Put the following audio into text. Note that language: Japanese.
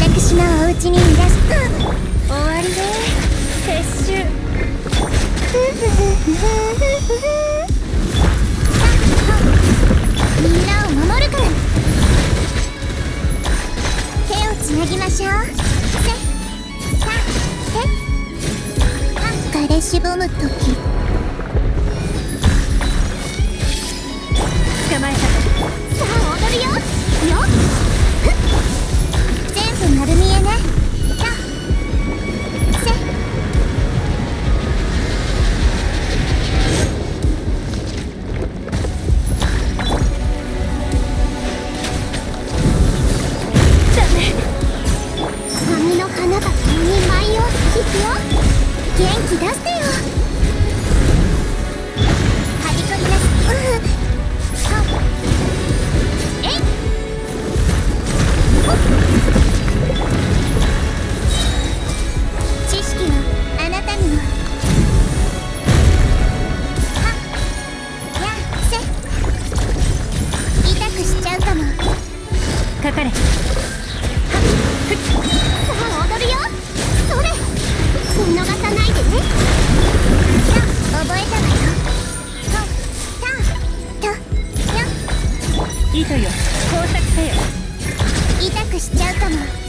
私のお家にいらっしゃ終わりね撤収。みんなを守るから。手をつなぎましょう。彼しぼむとき捕まえた。さあ踊るよよっ。全部丸見えね。髪の花が急に舞を引くよ。元気出してよ。はびこりなし。えい知識はあなたにも。はっやせ痛くしちゃうかも。かかれ。さあ踊るよ。それ見逃さないでね。覚えたわよ。糸よ工作せよ。痛くしちゃうかも。